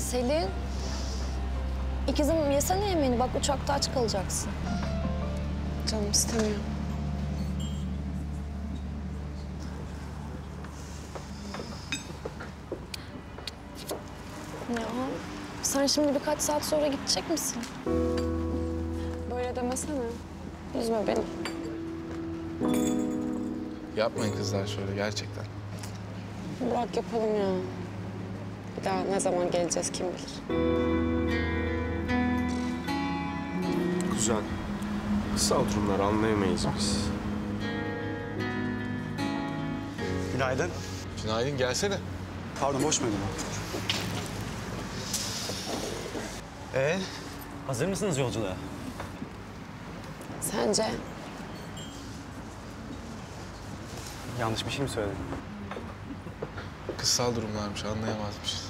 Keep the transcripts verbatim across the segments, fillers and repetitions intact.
Selin. İkizim yesene yemeğini. Bak uçakta aç kalacaksın. Canım istemiyor. Ya sen şimdi birkaç saat sonra gidecek misin? Böyle demesene. Üzme beni. Yapmayın kızlar şöyle gerçekten. Bırak yapalım ya. Bir daha ne zaman geleceğiz kim bilir. Güzel. Kısa durumları anlayamayız biz. Günaydın. Günaydın, gelsene. Pardon, boş muydun? Ee, hazır mısınız yolculuğa? Sence? Yanlış bir şey mi söyledim? Kızsal durumlarmış, anlayamazmışız.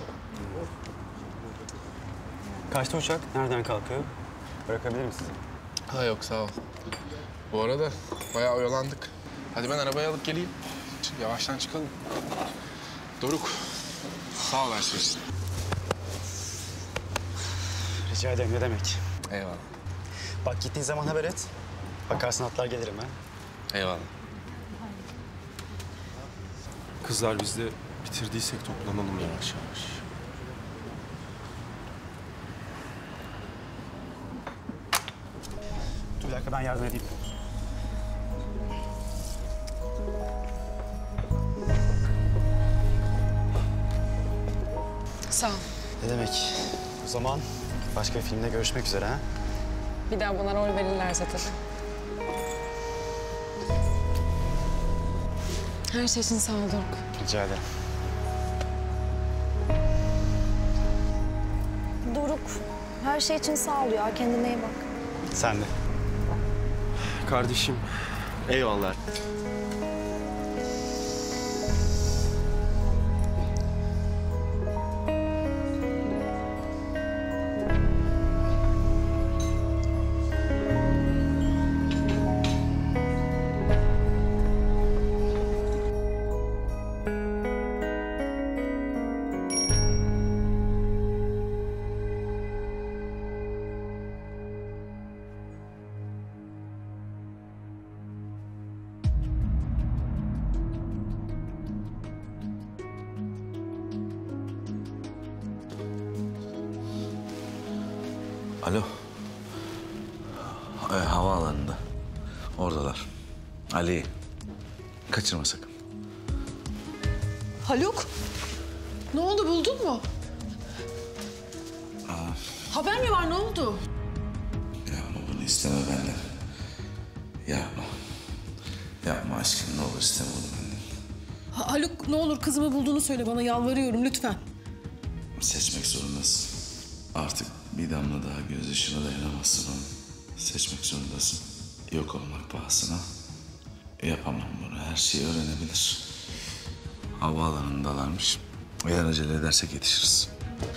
Kaçta uçak? Nereden kalkıyor? Bırakabilir misin? Ha yok, sağ ol. Bu arada bayağı oyalandık. Hadi ben arabayı alıp geleyim. Çık, yavaştan çıkalım. Doruk, sağ ol her şey için. Rica ederim, ne demek? Eyvallah. Bak gittiğin zaman haber et. Bakarsın atlar gelirim ha. Eyvallah. Kızlar biz de bitirdiysek toplanalım yavaş yavaş. Dur bir dakika, ben yardım edeyim. Sağ ol. Ne demek? O zaman başka bir filmde görüşmek üzere ha. Bir daha bana rol verirlerse tabii. Her şey için sağ ol Doruk. Rica ederim. Doruk, her şey için sağ ol ya. Kendine iyi bak. Sen de. Kardeşim, eyvallah. Alo. Ee, havaalanında. Oradalar. Ali. Kaçırma sakın. Haluk, ne oldu, buldun mu? Haber mi var, ne oldu? Yapma bunu, isteme benden. Yapma. Yapma aşkım, ne olur isteme bunu benden. Ha- Haluk, ne olur kızımı bulduğunu söyle bana, yalvarıyorum lütfen. Seçmek zorundasın. Artık bir damla daha gözyaşına dayanamazsın oğlum. Seçmek zorundasın. Yok olmak pahasına. Yapamam bunu, her şeyi öğrenebilir. Havaalanındalarmış. Eğer acele edersek yetişiriz.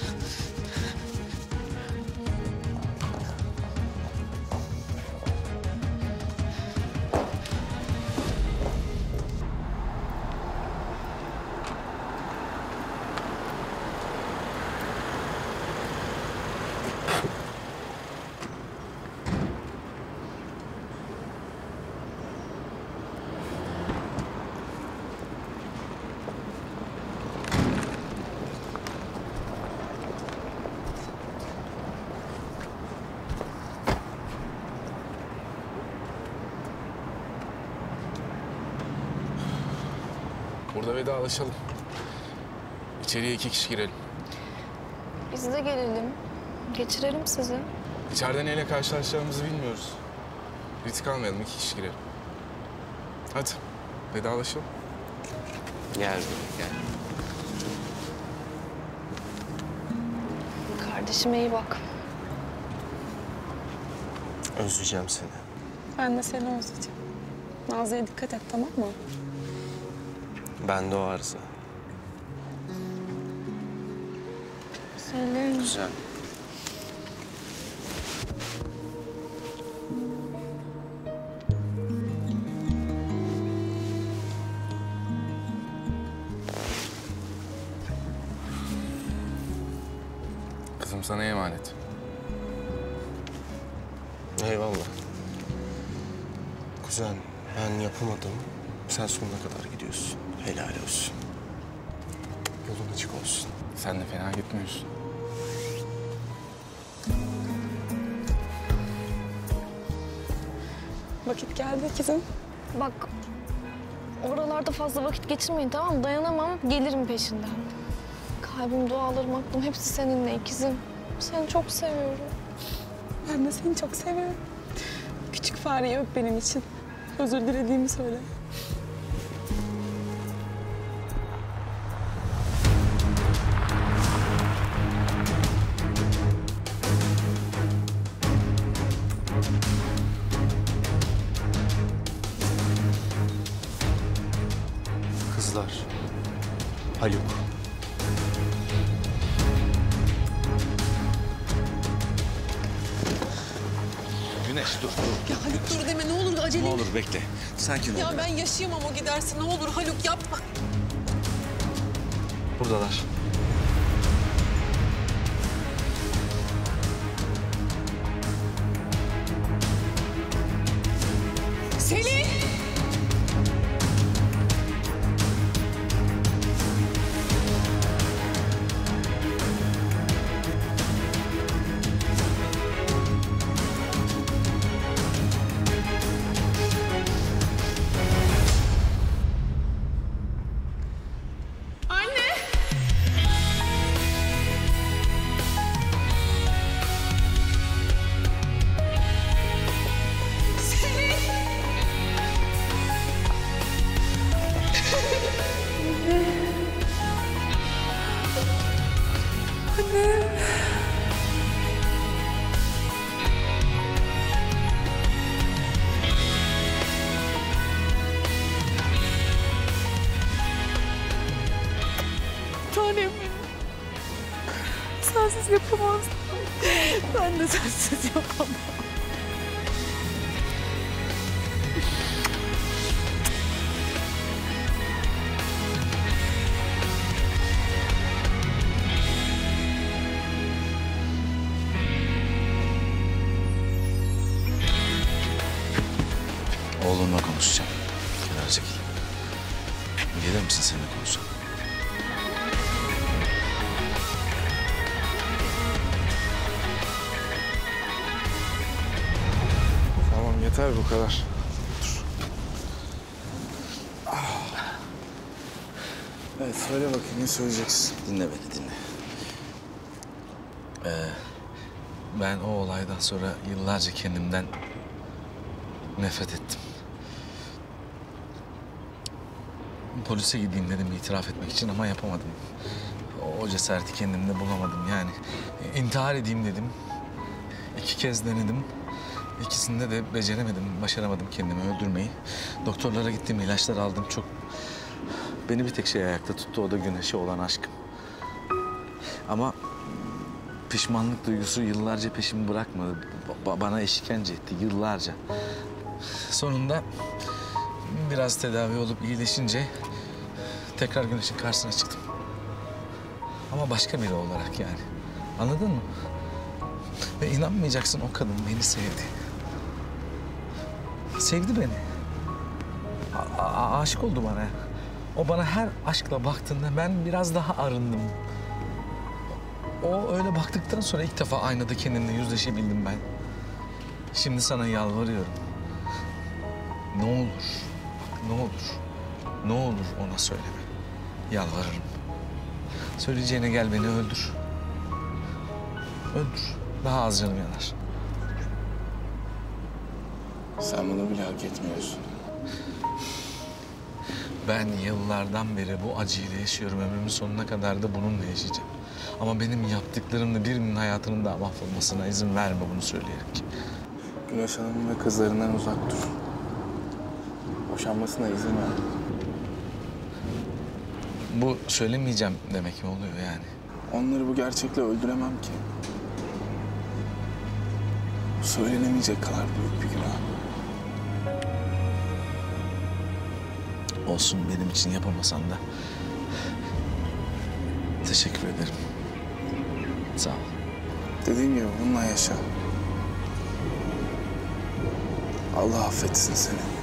Burada vedalaşalım. İçeriye iki kişi girelim. Biz de gelelim. Geçirelim sizi. İçeride neyle karşılaşacağımızı bilmiyoruz. Risk almayalım, iki kişi girelim. Hadi, vedalaşalım. Gel buraya, gel. Kardeşime iyi bak. Özleyeceğim seni. Ben de seni özleyeceğim. Nazlı'ya dikkat et, tamam mı? Ben de o arıza. Selin. Güzel. Kızım sana emanet. Eyvallah. Kuzen, ben yapamadım. Sen sonuna kadar gidiyorsun. Helal olsun. Yolun açık olsun. Sen de fena gitmiyorsun. Vakit geldi ikizim. Bak oralarda fazla vakit geçirmeyin tamam mı? Dayanamam gelirim peşinden. Kalbim, dualarım, aklım hepsi seninle ikizim. Seni çok seviyorum. Ben de seni çok seviyorum. Küçük fareyi öp benim için. Özür dilediğimi söyle. Kızlar, Haluk. Güneş dur dur. Ya Haluk dur deme ne olur acele. Ne olur bekle. Sakin ol. Ya ben yaşayamam o giderse ne olur Haluk yapma. Buradalar. Selin! Tanem benim. Sensiz yapamazdım. Ben de sensiz yapamam. Oğlumla konuşacağım. Kenara çekil. Gelir misin seninle konuşalım? Tamam yeter bu kadar. Dur. Evet söyle bakayım ne söyleyeceksin? Dinle beni dinle. Ee, ben o olaydan sonra yıllarca kendimden nefret ettim. Polise gideyim dedim itiraf etmek için ama yapamadım. O, o cesareti kendimde bulamadım yani. İntihar edeyim dedim. İki kez denedim. İkisinde de beceremedim, başaramadım kendimi öldürmeyi. Doktorlara gittim, ilaçlar aldım. Çok beni bir tek şey ayakta tuttu, o da Güneş'e olan aşkım. Ama pişmanlık duygusu yıllarca peşimi bırakmadı. Ba- bana işkence etti yıllarca. Sonunda biraz tedavi olup iyileşince tekrar Güneş'in karşısına çıktım. Ama başka biri olarak yani. Anladın mı? Ve inanmayacaksın o kadın beni sevdi. Sevdi beni. A- a- aşık oldu bana. O bana her aşkla baktığında ben biraz daha arındım. O öyle baktıktan sonra ilk defa aynada kendimle yüzleşebildim ben. Şimdi sana yalvarıyorum. Ne olur, bak ne olur, ne olur ona söyleme. Yalvarırım. Söyleyeceğine gel beni öldür. Öldür. Daha az canım yanar. Sen bunu bile hak etmiyorsun. Ben yıllardan beri bu acıyla yaşıyorum. Ömrümün sonuna kadar da bununla yaşayacağım. Ama benim yaptıklarımla birinin hayatının daha mahvolmasına izin verme bunu söyleyerek. Güneş Hanım ve kızlarından uzak dur. Boşanmasına izin ver. Bu söylemeyeceğim demek mi oluyor yani? Onları bu gerçekle öldüremem ki. Bu söylenemeyecek kadar büyük bir günah. Olsun benim için yapamasan da teşekkür ederim. Sağ ol. Dediğim gibi bununla yaşa. Allah affetsin seni.